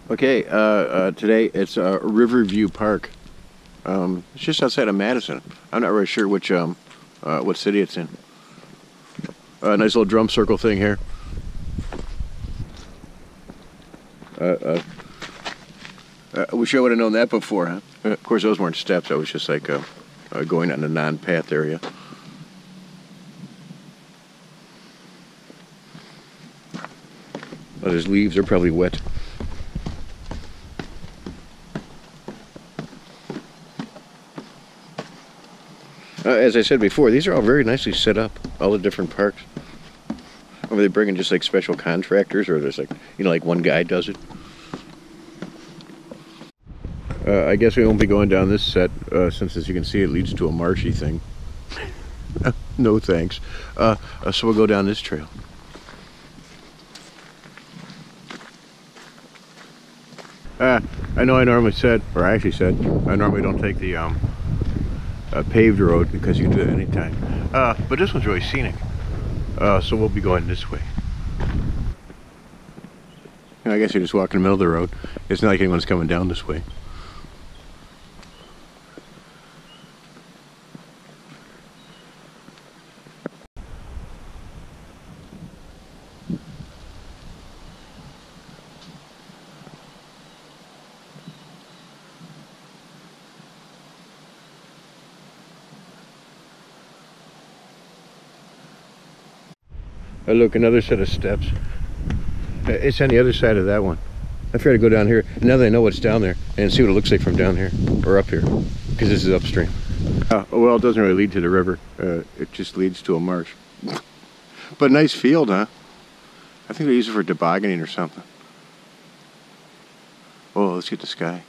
Okay, today it's Riverview Park. It's just outside of Madison. I'm not really sure which what city it's in. Nice little drum circle thing here. I wish I would have known that before, huh? Of course, those weren't steps. I was just like going on a non-path area. Oh, there's leaves. They're probably wet. As I said before, these are all very nicely set up. All the different parks. Are they bringing just like special contractors, or there's like, you know, like one guy does it? I guess we won't be going down this set since, as you can see, it leads to a marshy thing. No thanks. So we'll go down this trail. I know I normally said, or I actually said, I normally don't take the paved road because you can do it anytime. But this one's really scenic. So we'll be going this way. I guess you just walk in the middle of the road. It's not like anyone's coming down this way. Look, another set of steps. It's on the other side of that one. I figured to go down here. Now that I know what's down there, and see what it looks like from down here, or up here, because this is upstream. Well, it doesn't really lead to the river. It just leads to a marsh. But nice field, huh? I think they use it for tobogganing or something. Oh, let's get the sky.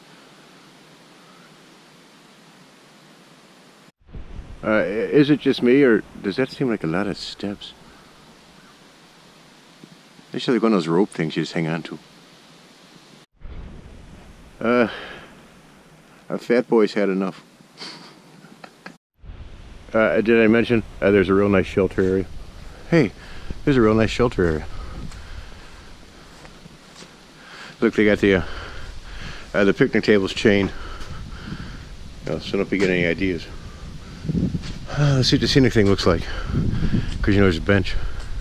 Is it just me, or does that seem like a lot of steps? They should like one of those rope things you just hang on to. Our fat boys had enough. Did I mention there's a real nice shelter area? Hey, there's a real nice shelter area. Look, they got the picnic tables chained. So don't be getting any ideas. Let's see what the scenic thing looks like. Because you know there's a bench.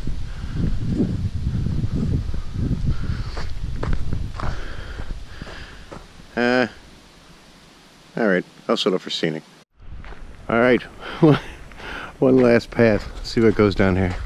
Alright, I'll settle for scenic. Alright, one last path. Let's see what goes down here.